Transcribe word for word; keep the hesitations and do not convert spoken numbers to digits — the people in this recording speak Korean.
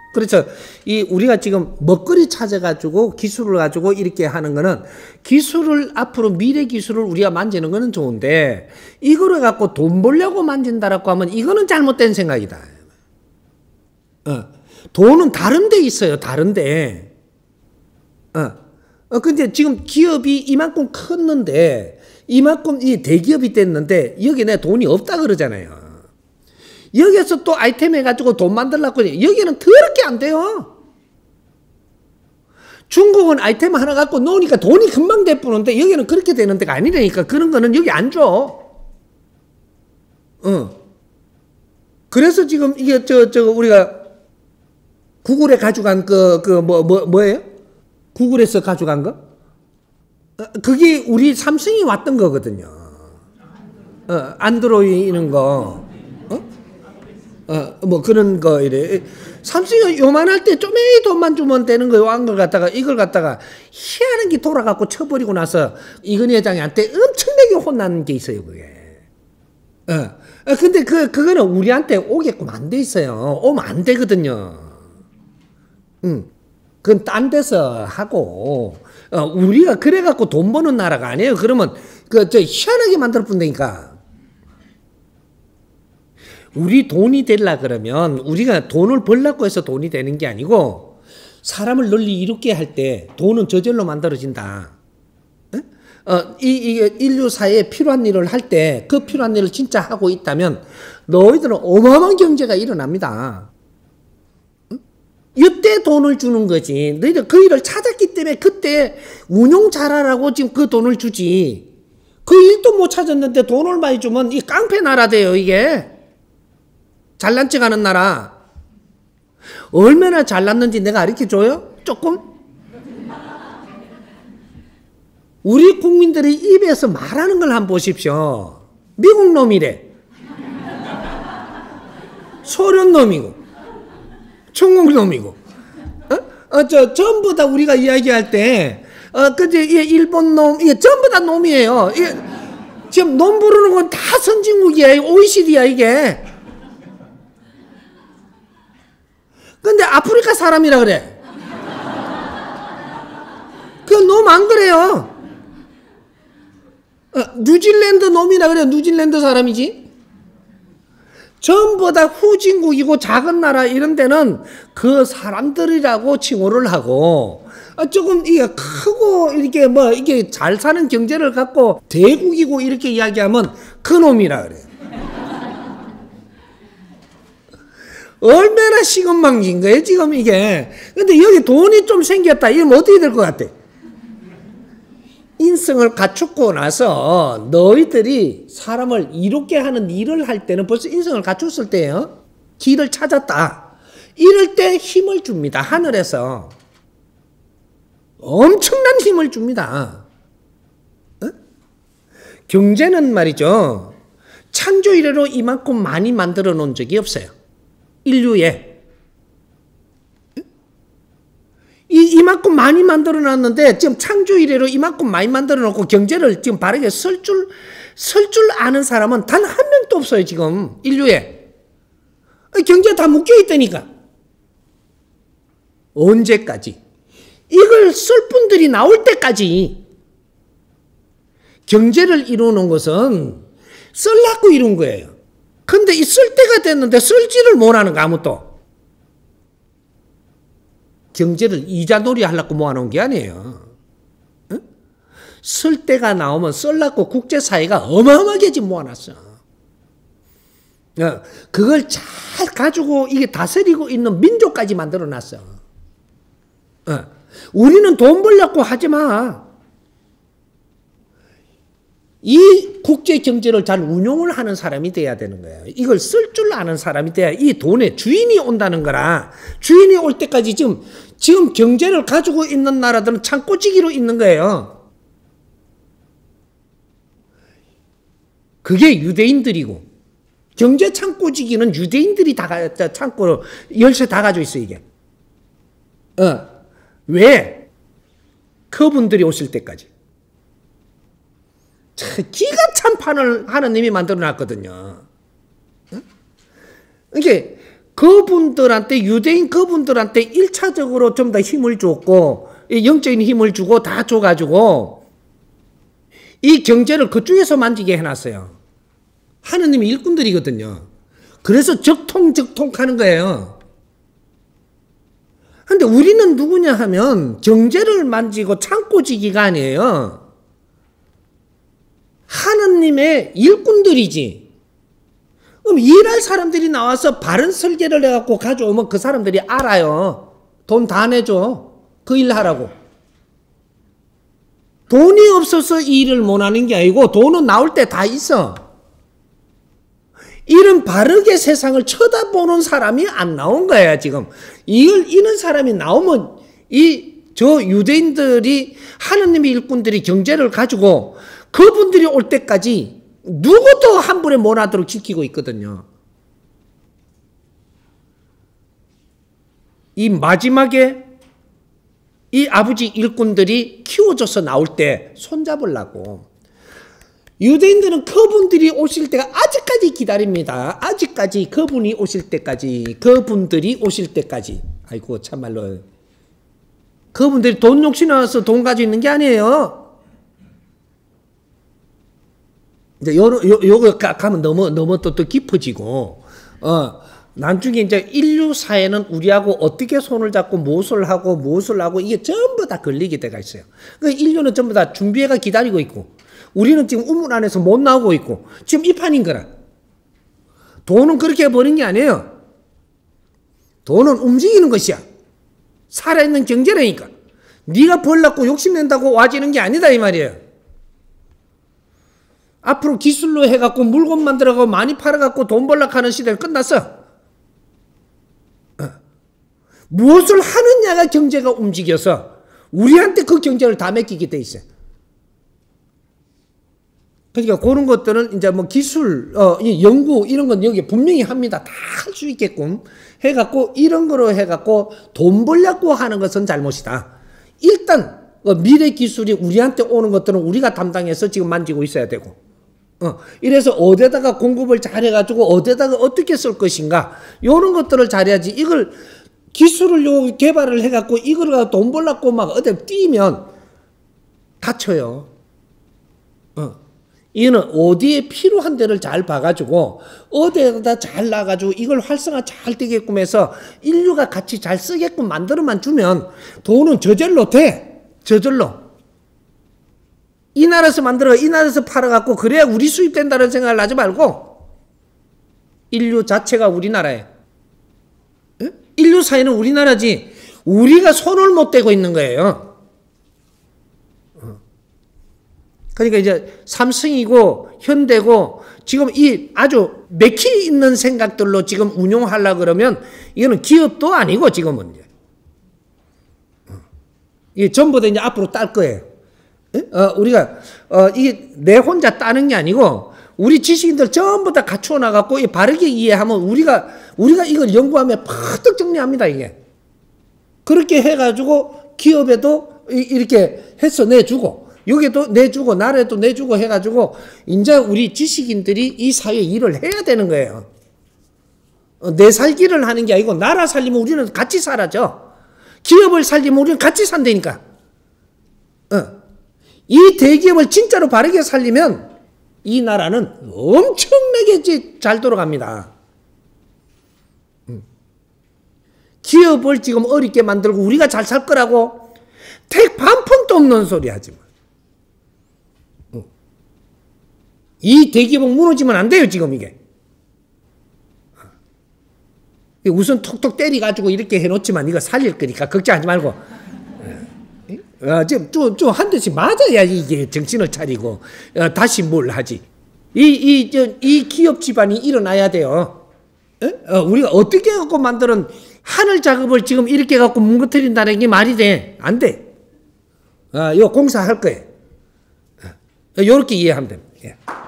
그렇죠. 이 우리가 지금 먹거리 찾아가지고 기술을 가지고 이렇게 하는 거는 기술을 앞으로 미래 기술을 우리가 만지는 거는 좋은데 이거를 갖고 돈 벌려고 만진다라고 하면 이거는 잘못된 생각이다. 어. 돈은 다른 데 있어요. 다른 데. 어. 어, 근데 지금 기업이 이만큼 컸는데 이만큼 이 대기업이 됐는데 여기 내 돈이 없다 그러잖아요. 여기서 또 아이템 해가지고 돈 만들려고 여기는 더럽게 안 돼요. 중국은 아이템 하나 갖고 놓으니까 돈이 금방 되뿌는데 여기는 그렇게 되는 데가 아니라니까. 그런 거는 여기 안 줘. 어. 그래서 지금 이게 저, 저, 우리가 구글에 가져간 그, 그, 뭐, 뭐, 뭐예요? 구글에서 가져간 거? 어, 그게 우리 삼성이 왔던 거거든요. 어, 안드로이드 이런 거. 어, 뭐 그런 거 이래. 삼성이 요만할 때 쪼매이 돈만 주면 되는 거 요한 걸 갖다가 이걸 갖다가 희한한 게 돌아갖고 쳐버리고 나서 이건희 회장한테 엄청나게 혼나는 게 있어요, 그게. 어. 어, 근데 그, 그거는 우리한테 오게끔 안 돼 있어요. 오면 안 되거든요. 응. 그건 딴 데서 하고, 어, 우리가 그래갖고 돈 버는 나라가 아니에요. 그러면 그, 저, 희한하게 만들어 본다니까. 우리 돈이 되려 그러면 우리가 돈을 벌려고 해서 돈이 되는 게 아니고 사람을 널리 이롭게 할 때 돈은 저절로 만들어진다. 어, 이, 이 인류사에 필요한 일을 할 때 그 필요한 일을 진짜 하고 있다면 너희들은 어마어마한 경제가 일어납니다. 이때 돈을 주는 거지. 너희들 그 일을 찾았기 때문에 그때 운용 잘하라고 지금 그 돈을 주지. 그 일도 못 찾았는데 돈을 많이 주면 이 깡패 나라 돼요, 이게. 잘난 척 하는 나라. 얼마나 잘났는지 내가 가르쳐줘요? 조금? 우리 국민들이 입에서 말하는 걸 한번 보십시오. 미국 놈이래. 소련 놈이고. 중국 놈이고. 어? 어, 저, 전부 다 우리가 이야기할 때, 어, 그제, 일본 놈, 이게 전부 다 놈이에요. 이게, 지금 놈 부르는 건 다 선진국이야. 오이시디야, 이게. 근데 아프리카 사람이라 그래. 그 놈 안 그래요. 어, 뉴질랜드 놈이라 그래. 뉴질랜드 사람이지. 전부 다 후진국이고 작은 나라 이런 데는 그 사람들이라고 칭호를 하고 어, 조금 이게 크고 이렇게 뭐 이게 잘 사는 경제를 갖고 대국이고 이렇게 이야기하면 그 놈이라 그래. 얼마나 시금망진 거예요, 지금 이게. 근데 여기 돈이 좀 생겼다. 이러면 어떻게 될 것 같아? 인성을 갖추고 나서 너희들이 사람을 이롭게 하는 일을 할 때는 벌써 인성을 갖췄을 때예요. 길을 찾았다. 이럴 때 힘을 줍니다. 하늘에서. 엄청난 힘을 줍니다. 어? 경제는 말이죠. 창조 이래로 이만큼 많이 만들어 놓은 적이 없어요. 인류에. 이, 이만큼 많이 만들어 놨는데 지금 창조 이래로 이만큼 많이 만들어 놓고 경제를 지금 바르게 쓸 줄, 쓸 줄 아는 사람은 단 한 명도 없어요, 지금. 인류에. 경제 다 묶여 있다니까. 언제까지? 이걸 쓸 분들이 나올 때까지. 경제를 이루는 것은 쓸라고 이룬 거예요. 근데 이 쓸 때가 됐는데 쓸지를 못하는 거 아무도. 경제를 이자놀이 하려고 모아놓은 게 아니에요. 응? 쓸 때가 나오면 쓸라고 국제사회가 어마어마하게 지금 모아놨어. 어, 그걸 잘 가지고 이게 다스리고 있는 민족까지 만들어놨어. 어, 우리는 돈 벌려고 하지 마. 이 국제 경제를 잘 운용을 하는 사람이 돼야 되는 거예요. 이걸 쓸 줄 아는 사람이 돼야 이 돈의 주인이 온다는 거라. 주인이 올 때까지 지금 지금 경제를 가지고 있는 나라들은 창고지기로 있는 거예요. 그게 유대인들이고 경제 창고지기는 유대인들이 다 창고로 열쇠 다 가지고 있어 이게. 어. 왜? 그분들이 오실 때까지. 기가 찬 판을 하나님이 만들어 놨거든요. 이게 그분들한테, 유대인 그분들한테 일 차적으로 좀 더 힘을 줬고, 영적인 힘을 주고 다 줘가지고, 이 경제를 그쪽에서 만지게 해놨어요. 하느님의 일꾼들이거든요. 그래서 적통적통 하는 거예요. 근데 우리는 누구냐 하면 경제를 만지고 창고지기가 아니에요. 하느님의 일꾼들이지. 그럼 일할 사람들이 나와서 바른 설계를 해갖고 가져오면 그 사람들이 알아요. 돈 다 내줘. 그 일 하라고. 돈이 없어서 이 일을 못하는 게 아니고 돈은 나올 때 다 있어. 이런 바르게 세상을 쳐다보는 사람이 안 나온 거야 지금. 이걸 이런 사람이 나오면 이 저 유대인들이 하느님의 일꾼들이 경제를 가지고 그분들이 올 때까지 누구도 한 분에 못 하도록 지키고 있거든요. 이 마지막에 이 아버지 일꾼들이 키워져서 나올 때 손잡으려고. 유대인들은 그분들이 오실 때가 아직까지 기다립니다. 아직까지 그분이 오실 때까지, 그분들이 오실 때까지. 아이고 참말로. 그분들이 돈 욕심나서 돈 가지고 있는 게 아니에요. 이제 요, 요, 요거 가면 너무, 너무 또, 또 깊어지고, 어, 나중에 이제 인류 사회는 우리하고 어떻게 손을 잡고 무엇을 하고 무엇을 하고 이게 전부 다 걸리게 돼가 있어요. 그러니까 인류는 전부 다 준비해가 기다리고 있고, 우리는 지금 우물 안에서 못 나오고 있고, 지금 이 판인 거라. 돈은 그렇게 버는 게 아니에요. 돈은 움직이는 것이야. 살아있는 경제라니까. 네가 벌려고 욕심낸다고 와지는 게 아니다 이 말이에요. 앞으로 기술로 해갖고 물건 만들어가고 많이 팔아갖고 돈 벌려고 하는 시대는 끝났어. 어. 무엇을 하느냐가 경제가 움직여서 우리한테 그 경제를 다 맡기게 돼 있어요. 그러니까 그런 것들은 이제 뭐 기술, 어, 연구 이런 건 여기 분명히 합니다. 다 할 수 있게끔 해갖고 이런 거로 해갖고 돈 벌려고 하는 것은 잘못이다. 일단 어, 미래 기술이 우리한테 오는 것들은 우리가 담당해서 지금 만지고 있어야 되고, 어, 이래서 어디다가 공급을 잘해가지고 어디다가 어떻게 쓸 것인가 이런 것들을 잘해야지. 이걸 기술을 요 개발을 해갖고 이걸 돈 벌려고 막 어디 뛰면 다쳐요. 어. 이거는 어디에 필요한 데를 잘 봐가지고 어디에다 잘 놔가지고 이걸 활성화 잘 되게끔 해서 인류가 같이 잘 쓰게끔 만들어만 주면 돈은 저절로 돼. 저절로. 이 나라에서 만들어 이 나라에서 팔아갖고 그래야 우리 수입된다는 생각을 하지 말고 인류 자체가 우리나라에, 에? 인류 사회는 우리나라지 우리가 손을 못 대고 있는 거예요. 그러니까 이제 삼성이고 현대고 지금 이 아주 맥히 있는 생각들로 지금 운용하려고 그러면 이거는 기업도 아니고 지금은 이제 이게 전부 다 이제 앞으로 딸 거예요. 어, 우리가 어, 이게 내 혼자 따는 게 아니고 우리 지식인들 전부 다 갖추어 나갖고 바르게 이해하면 우리가 우리가 이걸 연구하면 팍떡 정리합니다 이게. 그렇게 해가지고 기업에도 이렇게 해서 내주고. 여기도 내주고 나라에도 내주고 해가지고 이제 우리 지식인들이 이 사회에 일을 해야 되는 거예요. 어, 내 살기를 하는 게 아니고 나라 살리면 우리는 같이 살아죠. 기업을 살리면 우리는 같이 산다니까. 어. 이 대기업을 진짜로 바르게 살리면 이 나라는 엄청나게 잘 돌아갑니다. 음. 기업을 지금 어렵게 만들고 우리가 잘 살 거라고 택 반 푼도 없는 소리 하지 마. 이 대기업은 무너지면 안 돼요 지금 이게. 우선 톡톡 때려가지고 이렇게 해놓지만 이거 살릴 거니까 걱정하지 말고 어, 지금 좀, 좀 한 대씩 맞아야 이게 정신을 차리고 어, 다시 뭘 하지. 이, 이, 저, 이 기업 집안이 일어나야 돼요. 어, 우리가 어떻게 갖고 만드는 하늘 작업을 지금 이렇게 갖고 뭉거뜨린다는 게 말이 돼? 안 돼. 어, 이거 공사할 거예요. 어, 이렇게 이해하면 됩니다. 예.